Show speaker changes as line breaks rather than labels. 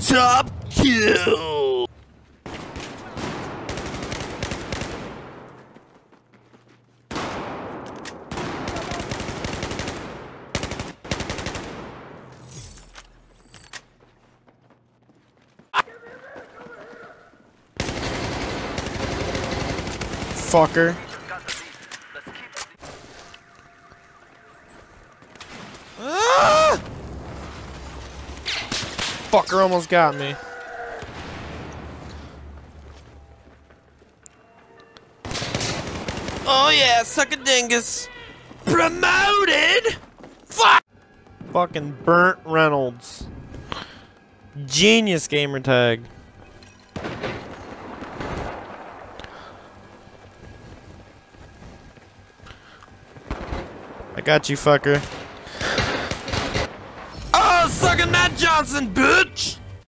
Top kill!
Fucker. Ah! Fucker almost got me.
Oh yeah, suck a dingus. Promoted? Fuck!
Fucking Burnt Reynolds. Genius gamer tag. I got you, fucker.
Oh, suck a Matt Johnson, bitch!